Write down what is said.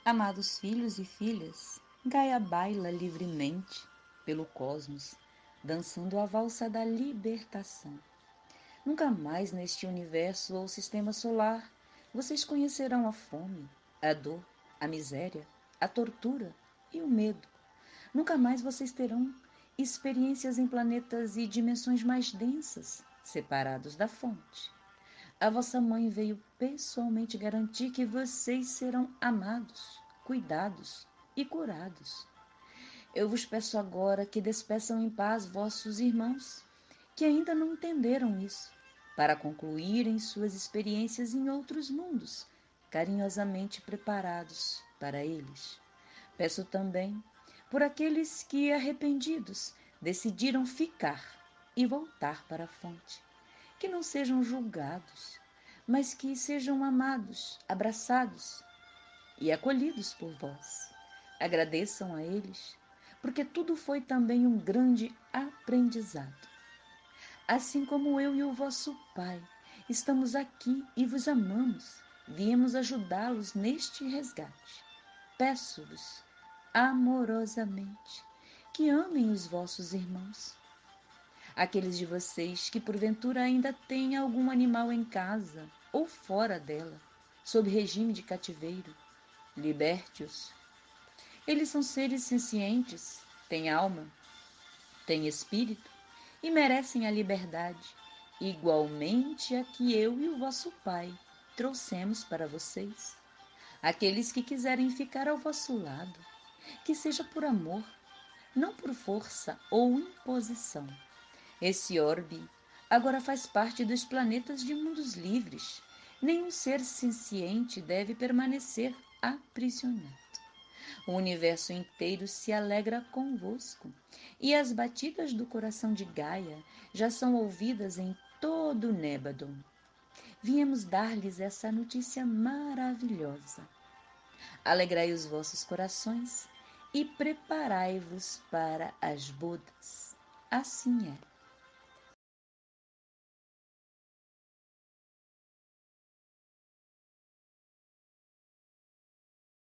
Amados filhos e filhas, Gaia baila livremente pelo cosmos, dançando a valsa da libertação. Nunca mais neste universo ou sistema solar vocês conhecerão a fome, a dor, a miséria, a tortura e o medo. Nunca mais vocês terão experiências em planetas e dimensões mais densas, separados da fonte. A vossa mãe veio pessoalmente garantir que vocês serão amados, cuidados e curados. Eu vos peço agora que despeçam em paz vossos irmãos, que ainda não entenderam isso, para concluírem suas experiências em outros mundos, carinhosamente preparados para eles. Peço também por aqueles que, arrependidos, decidiram ficar e voltar para a fonte, que não sejam julgados, mas que sejam amados, abraçados e acolhidos por vós. Agradeçam a eles, porque tudo foi também um grande aprendizado. Assim como eu e o vosso Pai estamos aqui e vos amamos, viemos ajudá-los neste resgate. Peço-vos, amorosamente, que amem os vossos irmãos. Aqueles de vocês que porventura ainda têm algum animal em casa ou fora dela, sob regime de cativeiro, liberte-os. Eles são seres sencientes, têm alma, têm espírito e merecem a liberdade, igualmente a que eu e o vosso Pai trouxemos para vocês. Aqueles que quiserem ficar ao vosso lado, que seja por amor, não por força ou imposição. Esse orbe agora faz parte dos planetas de mundos livres. Nenhum ser senciente deve permanecer aprisionado. O universo inteiro se alegra convosco, e as batidas do coração de Gaia já são ouvidas em todo o Nébadon. Viemos dar-lhes essa notícia maravilhosa. Alegrai os vossos corações e preparai-vos para as bodas. Assim é.